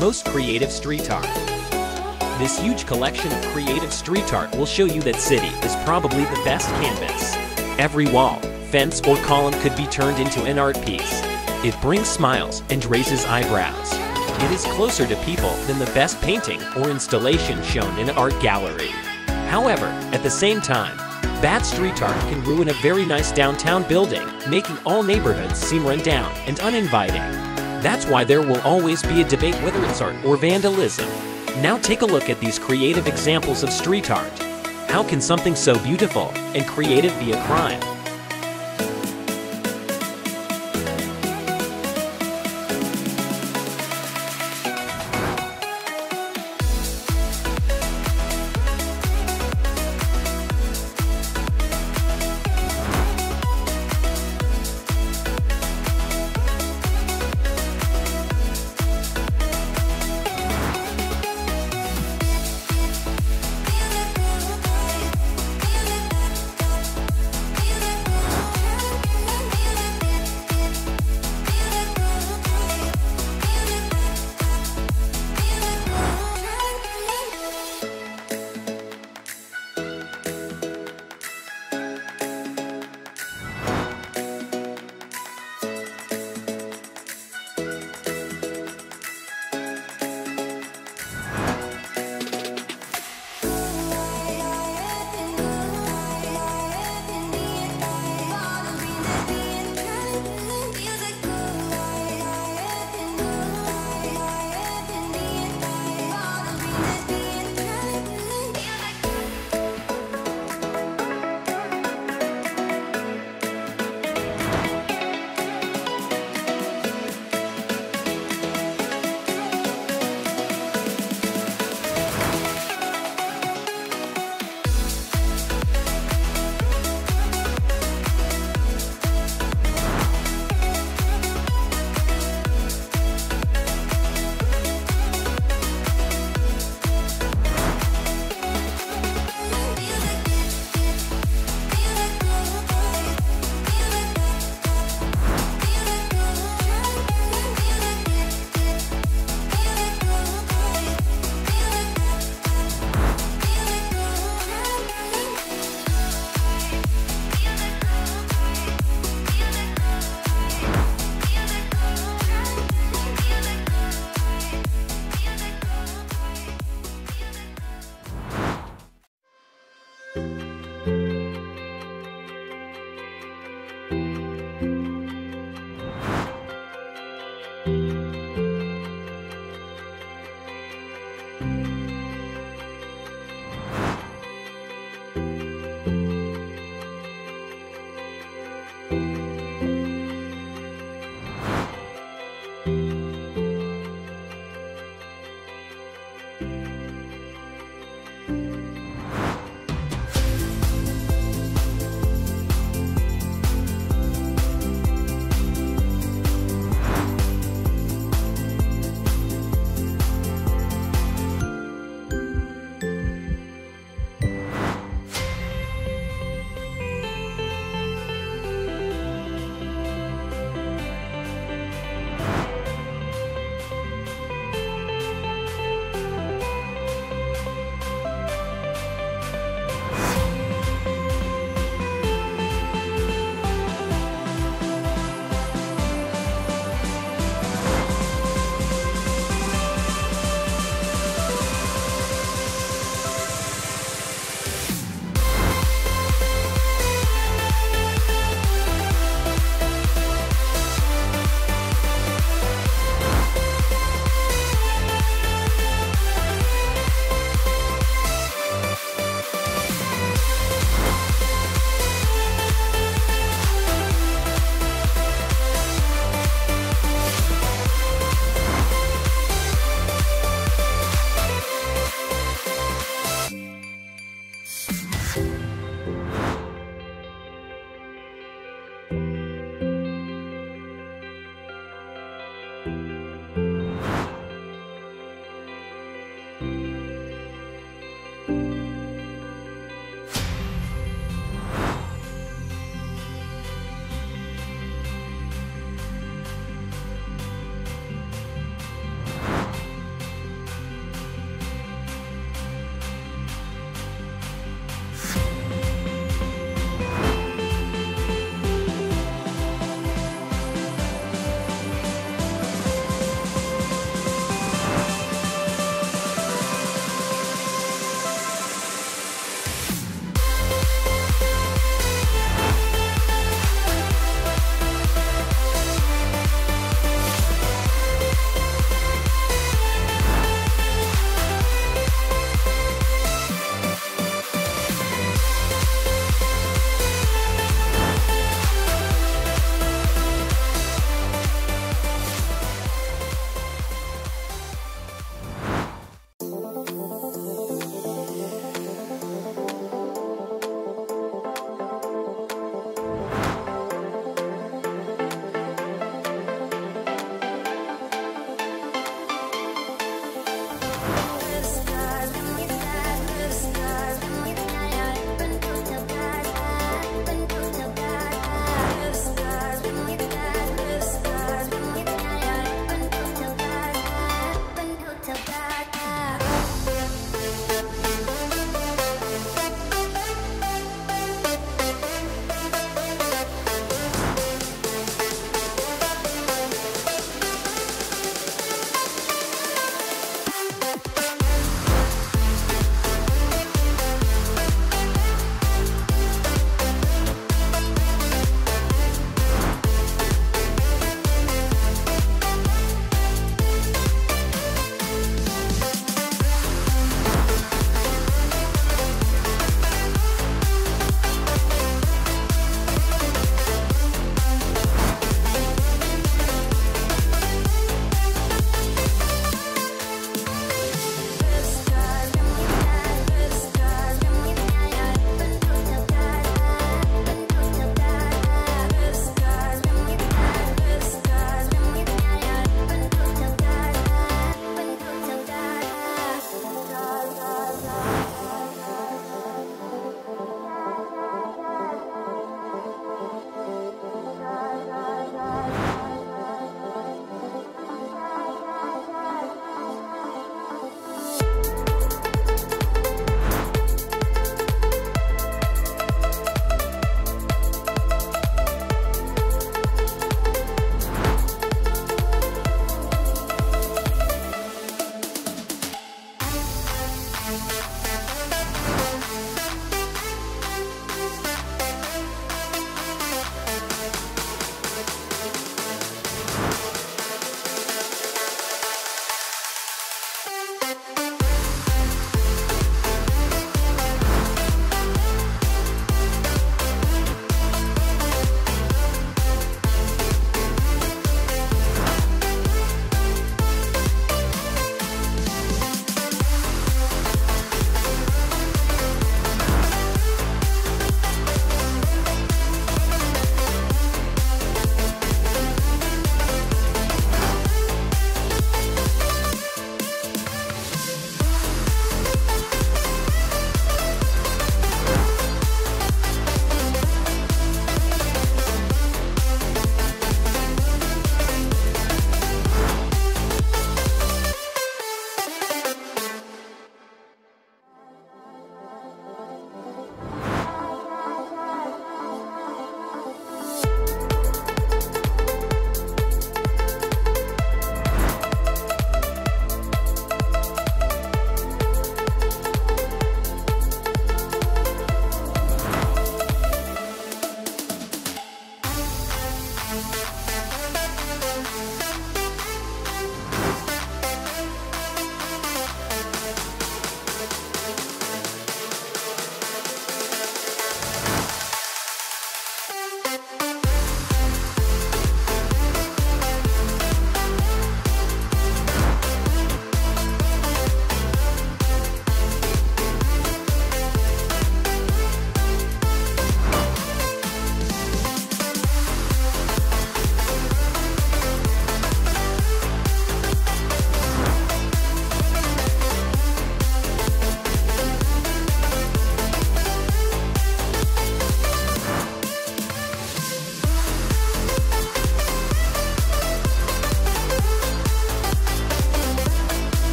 Most creative street art. This huge collection of creative street art will show you that city is probably the best canvas. Every wall, fence, or column could be turned into an art piece. It brings smiles and raises eyebrows. It is closer to people than the best painting or installation shown in an art gallery. However, at the same time, bad street art can ruin a very nice downtown building, making all neighborhoods seem run down and uninviting. That's why there will always be a debate whether it's art or vandalism. Now take a look at these creative examples of street art. How can something so beautiful and creative be a crime?